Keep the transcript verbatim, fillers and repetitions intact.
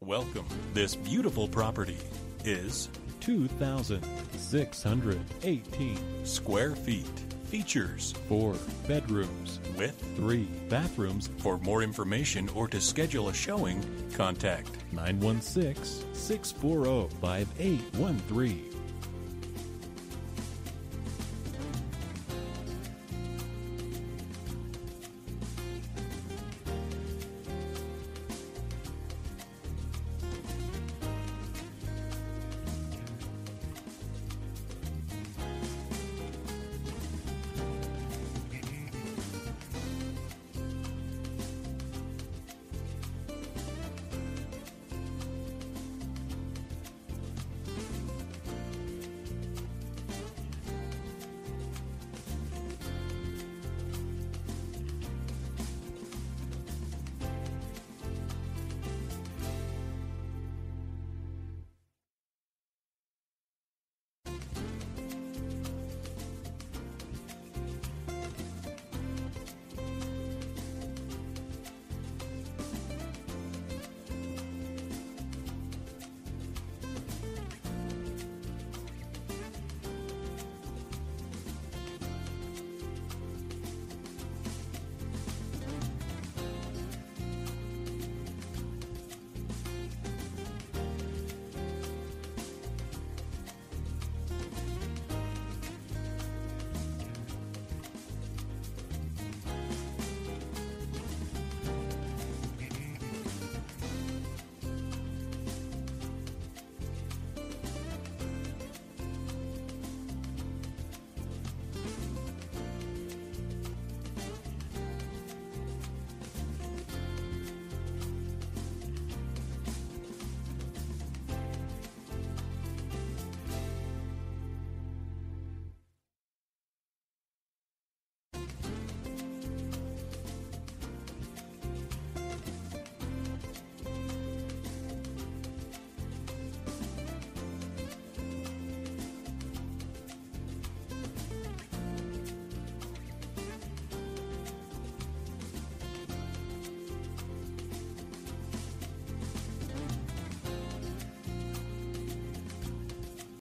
Welcome. This beautiful property is two thousand six hundred eighteen square feet. Features four bedrooms with three bathrooms. For more information or to schedule a showing, contact nine one six, six four zero, five eight one three.